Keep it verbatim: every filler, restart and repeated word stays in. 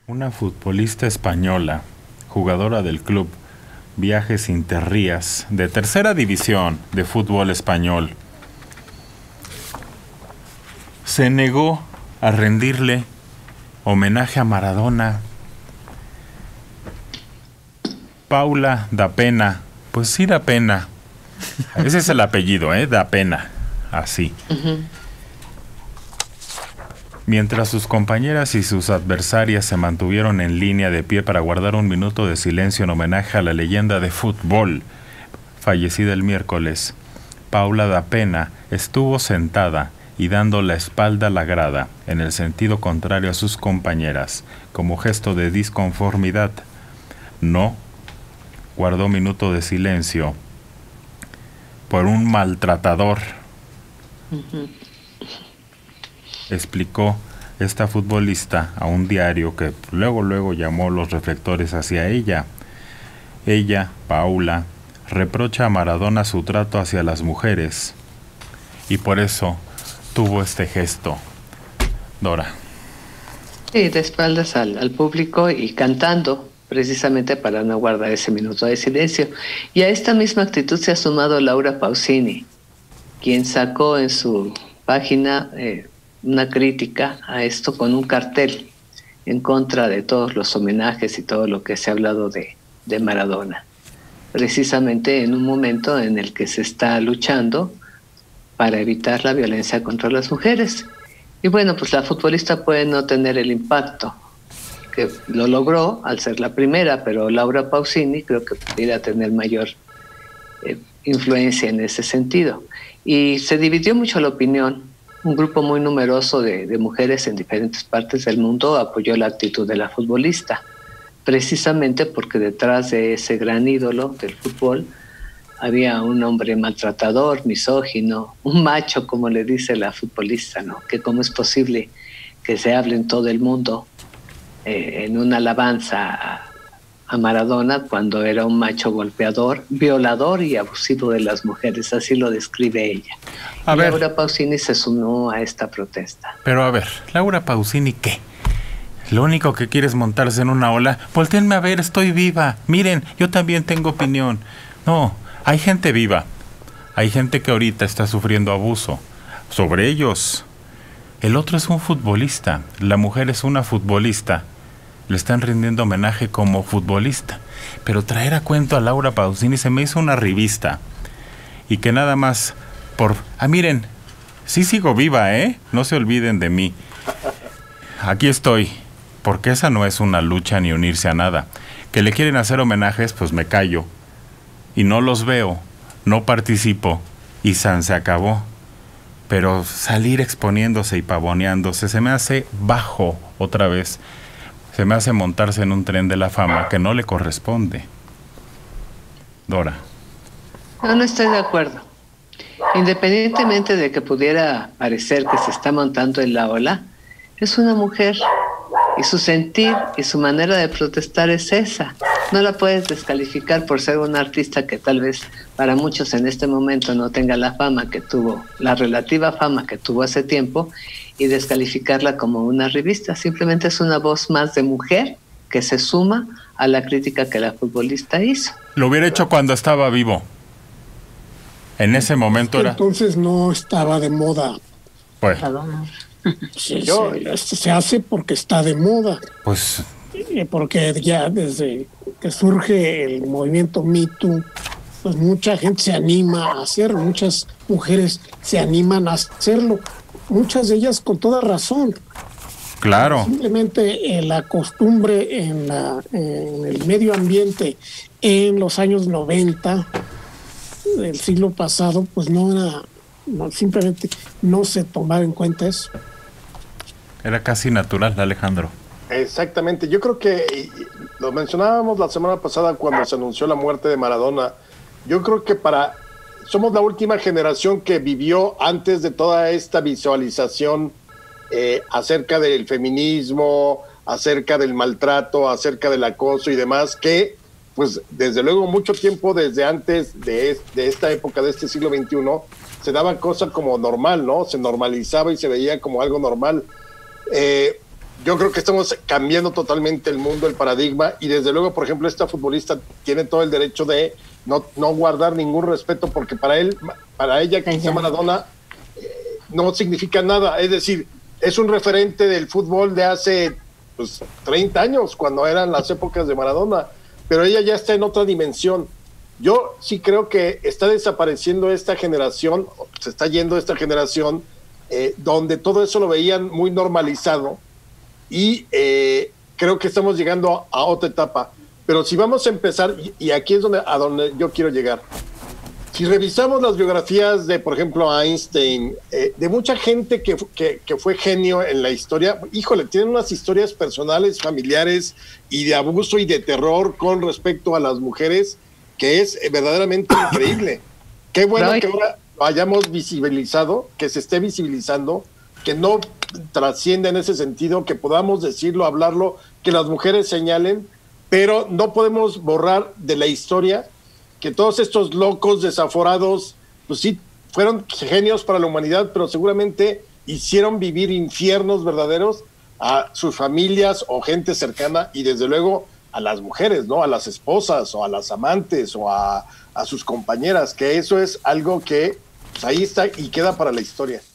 Una futbolista española, jugadora del club Viajes Interrías, de tercera división de fútbol español, se negó a rendirle homenaje a Maradona. Paula da Pena, pues sí da pena. Ese es el apellido, ¿eh? Da Pena, así. Uh-huh. Mientras sus compañeras y sus adversarias se mantuvieron en línea de pie para guardar un minuto de silencio en homenaje a la leyenda de fútbol, fallecida el miércoles, Paula da Pena estuvo sentada y dando la espalda a la grada, en el sentido contrario a sus compañeras, como gesto de disconformidad. No guardó minuto de silencio por un maltratador. Uh-huh. Explicó esta futbolista a un diario que luego luego llamó los reflectores hacia ella. Ella, Paula, reprocha a Maradona su trato hacia las mujeres y por eso tuvo este gesto. Dora. Sí, de espaldas al, al público y cantando, precisamente para no guardar ese minuto de silencio. Y a esta misma actitud se ha sumado Laura Pausini, quien sacó en su página eh, una crítica a esto con un cartel en contra de todos los homenajes y todo lo que se ha hablado de, de Maradona, precisamente en un momento en el que se está luchando para evitar la violencia contra las mujeres. Y bueno, pues la futbolista puede no tener el impacto que lo logró al ser la primera, pero Laura Pausini creo que pudiera tener mayor eh, influencia en ese sentido. Y se dividió mucho la opinión. Un grupo muy numeroso de, de mujeres en diferentes partes del mundo apoyó la actitud de la futbolista, precisamente porque detrás de ese gran ídolo del fútbol había un hombre maltratador, misógino, un macho, como le dice la futbolista, ¿no? Que cómo es posible que se hable en todo el mundo eh, en una alabanza a, a Maradona cuando era un macho golpeador, violador y abusivo de las mujeres, así lo describe ella. A y ver, Laura Pausini se sumó a esta protesta. Pero a ver, Laura Pausini, ¿qué? Lo único que quiere es montarse en una ola. Voltéenme a ver, estoy viva. Miren, yo también tengo opinión. No, hay gente viva. Hay gente que ahorita está sufriendo abuso. Sobre ellos. El otro es un futbolista. La mujer es una futbolista. Le están rindiendo homenaje como futbolista. Pero traer a cuento a Laura Pausini se me hizo una revista. Y que nada más por... Ah, miren, sí sigo viva, ¿eh? No se olviden de mí. Aquí estoy. Porque esa no es una lucha ni unirse a nada. Que le quieren hacer homenajes, pues me callo. Y no los veo, no participo. Y san se acabó. Pero salir exponiéndose y pavoneándose se me hace bajo otra vez. Se me hace montarse en un tren de la fama que no le corresponde. Dora. No, no estoy de acuerdo. Independientemente de que pudiera parecer que se está montando en la ola, es una mujer y su sentir y su manera de protestar es esa. No la puedes descalificar por ser una artista que tal vez para muchos en este momento no tenga la fama que tuvo, la relativa fama que tuvo hace tiempo, y descalificarla como una revista. Simplemente es una voz más de mujer que se suma a la crítica que la futbolista hizo. Lo hubiera hecho cuando estaba vivo. En ese momento era... Entonces no estaba de moda. Pues... Se, se, se hace porque está de moda. Pues... Porque ya desde que surge el movimiento Me Too, pues mucha gente se anima a hacerlo, muchas mujeres se animan a hacerlo, muchas de ellas con toda razón. Claro. Simplemente eh, la costumbre en, la, en el medio ambiente en los años noventa del siglo pasado, pues no era, no, simplemente no se tomaba en cuenta eso. Era casi natural, Alejandro. Exactamente, yo creo que lo mencionábamos la semana pasada cuando se anunció la muerte de Maradona. Yo creo que para somos la última generación que vivió antes de toda esta visualización eh, acerca del feminismo, acerca del maltrato, acerca del acoso y demás, que pues desde luego mucho tiempo desde antes de, de esta época, de este siglo veintiuno, se daba cosa como normal, ¿no? Se normalizaba y se veía como algo normal. Eh, yo creo que estamos cambiando totalmente el mundo, el paradigma, y desde luego, por ejemplo, esta futbolista tiene todo el derecho de no, no guardar ningún respeto, porque para él, para ella, quizá Maradona eh, no significa nada, es decir, es un referente del fútbol de hace pues, treinta años, cuando eran las épocas de Maradona, pero ella ya está en otra dimensión. Yo sí creo que está desapareciendo esta generación, se está yendo esta generación, eh, donde todo eso lo veían muy normalizado, y eh, creo que estamos llegando a, a otra etapa. Pero si vamos a empezar, y, y aquí es donde, a donde yo quiero llegar, si revisamos las biografías de, por ejemplo, Einstein, eh, de mucha gente que, que, que fue genio en la historia, híjole, tienen unas historias personales, familiares, y de abuso y de terror con respecto a las mujeres, que es verdaderamente increíble. Qué bueno que ahora lo hayamos visibilizado, que se esté visibilizando, que no trascienda en ese sentido, que podamos decirlo, hablarlo, que las mujeres señalen, pero no podemos borrar de la historia que todos estos locos desaforados, pues sí, fueron genios para la humanidad, pero seguramente hicieron vivir infiernos verdaderos a sus familias o gente cercana, y desde luego a las mujeres, ¿no? A las esposas o a las amantes o a, a sus compañeras, que eso es algo que pues, ahí está y queda para la historia.